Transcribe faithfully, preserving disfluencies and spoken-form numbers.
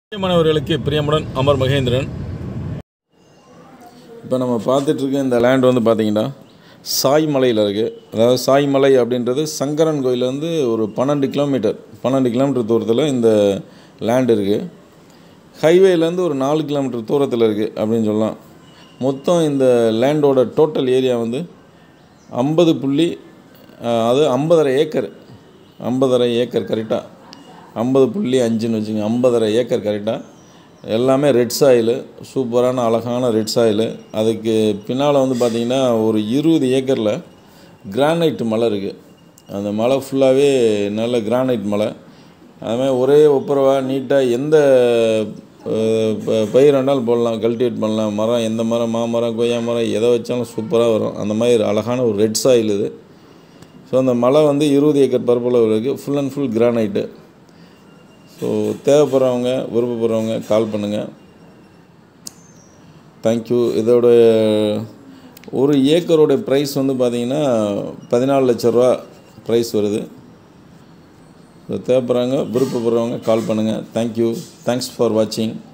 பிரியமானவர்களுக்கு பிரியமுடன் அமர் மகேந்திரன். இப்போ நம்ம பார்த்துட்ருக்க இந்த லேண்ட் வந்து பார்த்திங்கன்னா சாய்மலையில் இருக்குது. அதாவது சாய்மலை அப்படின்றது சங்கரன் கோயிலேருந்து ஒரு பன்னெண்டு கிலோமீட்டர் பன்னெண்டு கிலோமீட்டர் தூரத்தில் இந்த லேண்ட் இருக்குது. ஹைவேலேருந்து ஒரு நாலு கிலோமீட்டர் தூரத்தில் இருக்குது அப்படின்னு சொல்லலாம். மொத்தம் இந்த லேண்டோட டோட்டல் ஏரியா வந்து ஐம்பது புள்ளி அது ஐம்பதரை ஏக்கர் ஐம்பதரை ஏக்கர் கரெக்டாக ஐம்பது புள்ளி அஞ்சுன்னு வச்சுங்க. ஐம்பதரை ஏக்கர் கரெக்டாக எல்லாமே ரெட் சாயிலு, சூப்பரான அழகான ரெட் சாயிலு. அதுக்கு பின்னால் வந்து பார்த்திங்கன்னா ஒரு இருபது ஏக்கரில் கிரானைட் மலை இருக்குது. அந்த மலை ஃபுல்லாகவே நல்ல கிரானைட் மலை. அதுமாதிரி ஒரே ஒப்புரவாக நீட்டாக எந்த பயிர் வேண்டாலும் போடலாம், கல்டிவேட் பண்ணலாம். மரம் எந்த மரம், மாமரம், கொய்யா மரம் எதை வச்சாலும் சூப்பராக வரும். அந்த மாதிரி அழகான ஒரு ரெட் சாயில் இது. ஸோ அந்த மலை வந்து இருபது ஏக்கர் பரப்பளவு இருக்குது. Full and full granite. So தேவைப்படுறவங்க விருப்பப்படுறவங்க கால் பண்ணுங்கள். தேங்க்யூ. இதோட ஒரு ஏக்கரோட ப்ரைஸ் வந்து பார்த்திங்கன்னா பதினாலு லட்ச ரூபா ப்ரைஸ் வருது. ஸோ தேவைப்படுறவங்க விருப்பப்படுறவங்க கால் பண்ணுங்கள். தேங்க்யூ. தேங்க்ஸ் ஃபார் வாட்சிங்.